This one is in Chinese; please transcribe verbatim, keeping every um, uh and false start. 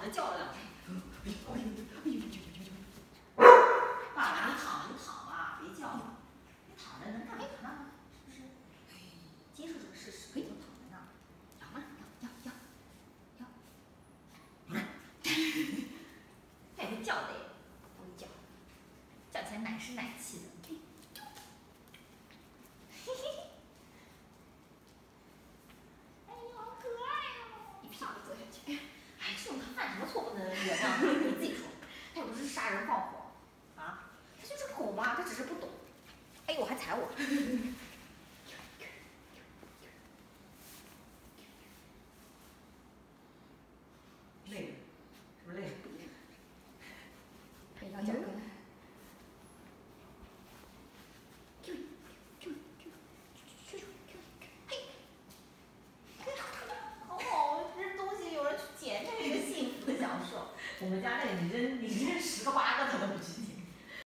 着叫了两声。爸爸，你躺就躺吧，别叫了。你躺着能干嘛呢？是不是？接受这个事实，可以就躺在那儿。咬嘛，咬咬咬咬。太会叫的耶，不会叫，叫起来奶声奶气的。嘿嘿嘿。哎呦，好可爱哦！一屁股坐下去。哎，这种他犯什么错不能原谅他？你自己说，他又不是杀人放火啊，他就是狗嘛，他只是不懂。哎呦，还踩我！累了，是不是累了？可以摇脚跟。好好，扔东西有人去捡，这是一个幸福的享受。我们家那个你扔你扔石头。